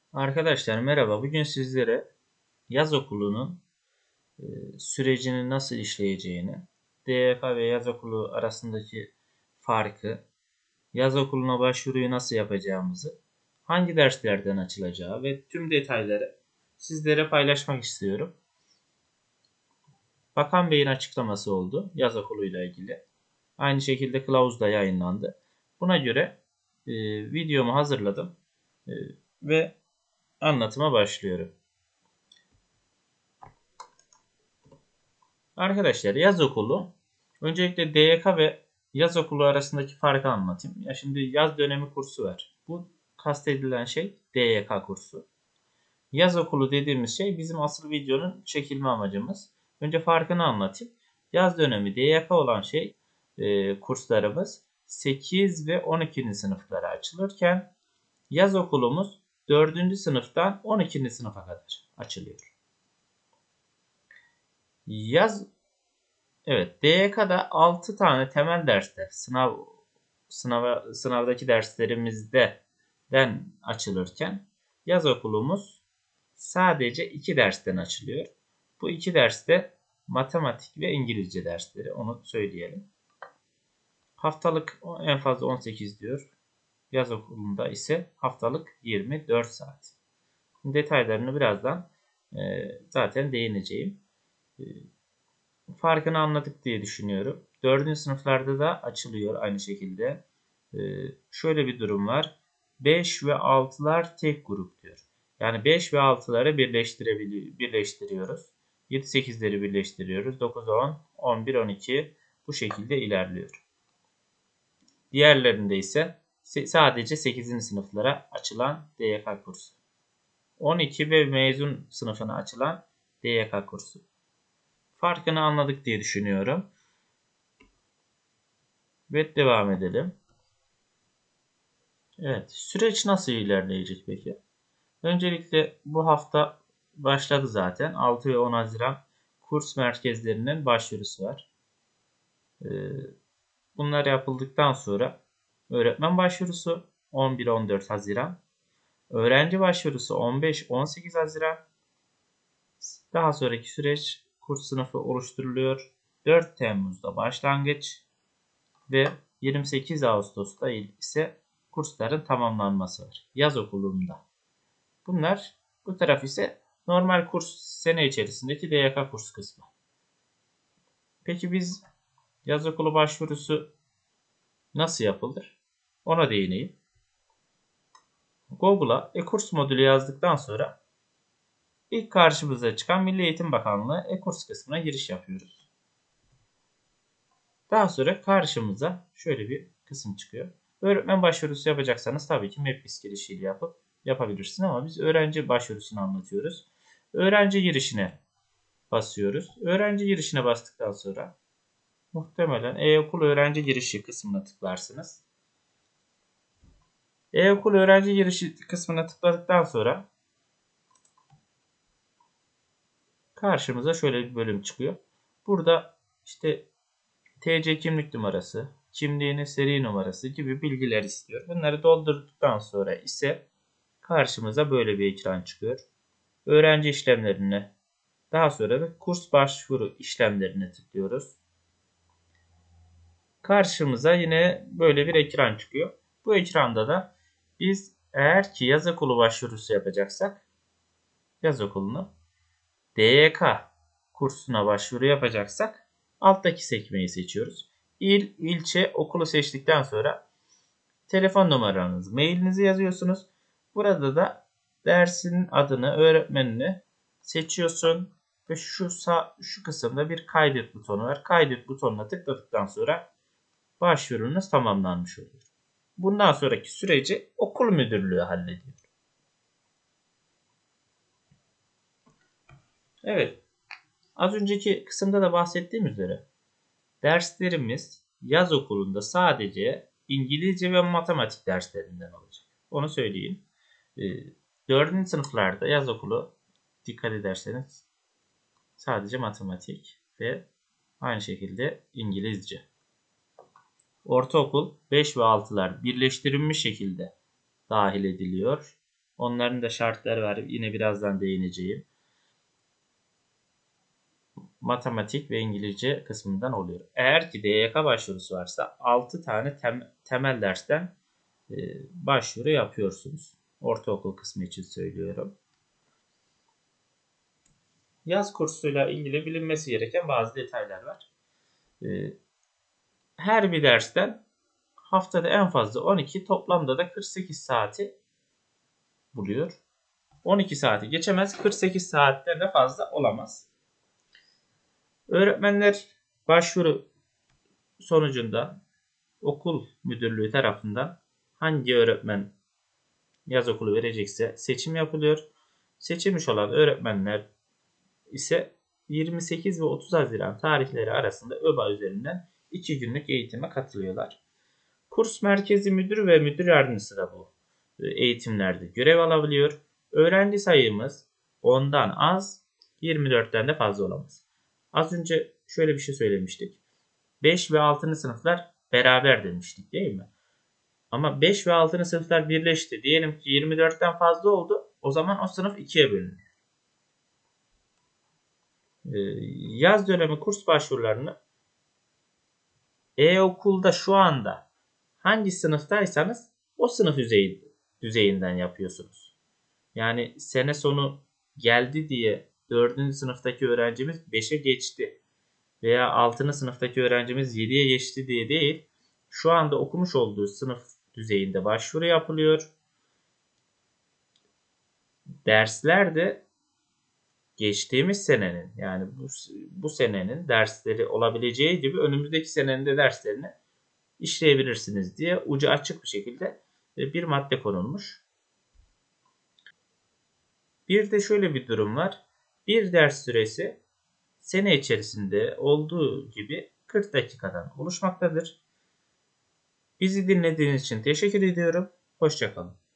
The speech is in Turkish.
Arkadaşlar merhaba. Bugün sizlere yaz okulunun e, sürecinin nasıl işleyeceğini, DYK ve yaz okulu arasındaki farkı, yaz okuluna başvuruyu nasıl yapacağımızı, hangi derslerden açılacağı ve tüm detayları sizlere paylaşmak istiyorum. Bakan Bey'in açıklaması oldu yaz okuluyla ilgili. Aynı şekilde kılavuz da yayınlandı. Buna göre videomu hazırladım e, ve anlatıma başlıyorum. Arkadaşlar yaz okulu öncelikle DYK ve yaz okulu arasındaki farkı anlatayım. Ya şimdi yaz dönemi kursu var. Bu kastedilen şey DYK kursu. Yaz okulu dediğimiz şey bizim asıl videonun çekilme amacımız. Önce farkını anlatayım. Yaz dönemi DYK olan şey kurslarımız 8 ve 12. sınıflara açılırken yaz okulumuz 4. sınıftan 12. sınıfa kadar açılıyor. Yaz Evet, DYK'da 6 tane temel derste sınavdaki derslerimizden açılırken yaz okulumuz sadece 2 dersten açılıyor. Bu 2 derste matematik ve İngilizce dersleri onu söyleyelim. Haftalık en fazla 18 diyor. Yaz okulunda ise haftalık 24 saat. Detaylarını birazdan zaten değineceğim. E, Farkını anladık diye düşünüyorum. 4. sınıflarda da açılıyor aynı şekilde. Şöyle bir durum var. 5 ve 6'lar tek grup diyor. Yani 5 ve 6'ları birleştiriyoruz. 7-8'leri birleştiriyoruz. 9, 10, 11, 12 bu şekilde ilerliyor. Diğerlerinde ise sadece 8. sınıflara açılan DYK kursu. 12 ve mezun sınıfına açılan DYK kursu. Farkını anladık diye düşünüyorum. Ve devam edelim. Evet, süreç nasıl ilerleyecek peki? Öncelikle bu hafta başladı zaten. 6 ve 10 Haziran kurs merkezlerinin başvurusu var. Ee, Bunlar yapıldıktan sonra öğretmen başvurusu 11-14 Haziran, öğrenci başvurusu 15-18 Haziran. Daha sonraki süreç kurs sınıfı oluşturuluyor. 4 Temmuz'da başlangıç ve 28 Ağustos'ta ise kursların tamamlanması var. Yaz okulunda. Bu taraf ise normal kurs sene içerisindeki DYK kurs kısmı. Peki biz yaz okulu başvurusu nasıl yapılır? Ona değineyim. Google'a e-kurs modülü yazdıktan sonra ilk karşımıza çıkan Milli Eğitim Bakanlığı e-kurs kısmına giriş yapıyoruz. Daha sonra karşımıza şöyle bir kısım çıkıyor. Öğretmen başvurusu yapacaksanız tabii ki MEPLIS girişiyle yapabilirsin ama biz öğrenci başvurusunu anlatıyoruz. Öğrenci girişine basıyoruz. Öğrenci girişine bastıktan sonra muhtemelen e-okul öğrenci girişi kısmına tıklarsınız. E-okul öğrenci girişi kısmına tıkladıktan sonra karşımıza şöyle bir bölüm çıkıyor. Burada işte TC kimlik numarası, kimliğinin seri numarası gibi bilgiler istiyor. Bunları doldurduktan sonra ise karşımıza böyle bir ekran çıkıyor. Öğrenci işlemlerine, daha sonra da kurs başvuru işlemlerine tıklıyoruz. Karşımıza yine böyle bir ekran çıkıyor. Bu ekranda da biz eğer ki yaz okulu başvurusu yapacaksak yaz okulunu, DYK kursuna başvuru yapacaksak alttaki sekmeyi seçiyoruz. İl, ilçe, okulu seçtikten sonra telefon numaranızı, mailinizi yazıyorsunuz. Burada da dersin adını, öğretmenini seçiyorsun ve şu kısımda bir kaydet butonu var. Kaydet butonuna tıkladıktan sonra başvurunuz tamamlanmış oluyor. Bundan sonraki süreci okul müdürlüğü hallediyor. Evet, az önceki kısımda da bahsettiğim üzere derslerimiz yaz okulunda sadece İngilizce ve matematik derslerinden olacak. Onu söyleyeyim. 4. sınıflarda yaz okulu dikkat ederseniz sadece matematik ve aynı şekilde İngilizce. Ortaokul 5 ve 6'lar birleştirilmiş şekilde dahil ediliyor. Onların da şartları var. Yine birazdan değineceğim. Matematik ve İngilizce kısmından oluyor. Eğer ki DYK başvurusu varsa 6 tane temel dersten başvuru yapıyorsunuz. Ortaokul kısmı için söylüyorum. Yaz kursuyla ilgili bilinmesi gereken bazı detaylar var. Her bir dersten haftada en fazla 12, toplamda da 48 saati buluyor. 12 saati geçemez, 48 saatten de fazla olamaz. Öğretmenler başvuru sonucunda okul müdürlüğü tarafından hangi öğretmen yaz okulu verecekse seçim yapılıyor. Seçilmiş olan öğretmenler ise 28 ve 30 Haziran tarihleri arasında ÖBA üzerinden 2 günlük eğitime katılıyorlar. Kurs merkezi müdürü ve müdür yardımcısı da bu eğitimlerde görev alabiliyor. Öğrenci sayımız 10'dan az, 24'ten de fazla olamaz. Az önce şöyle bir şey söylemiştik. 5 ve 6. sınıflar beraber demiştik değil mi? Ama 5 ve 6. sınıflar birleşti. Diyelim ki 24'ten fazla oldu. O zaman o sınıf 2'ye bölünür. Yaz dönemi kurs başvurularını e-okulda şu anda hangi sınıftaysanız o sınıf düzeyinden yapıyorsunuz. Yani sene sonu geldi diye 4. sınıftaki öğrencimiz 5'e geçti veya 6. sınıftaki öğrencimiz 7'ye geçti diye değil, şu anda okumuş olduğu sınıf düzeyinde başvuru yapılıyor. Dersler de geçtiğimiz senenin, yani bu senenin dersleri olabileceği gibi önümüzdeki senenin de derslerini işleyebilirsiniz diye ucu açık bir şekilde bir madde konulmuş. Bir de şöyle bir durum var. Bir ders süresi sene içerisinde olduğu gibi 40 dakikadan oluşmaktadır. Bizi dinlediğiniz için teşekkür ediyorum. Hoşça kalın.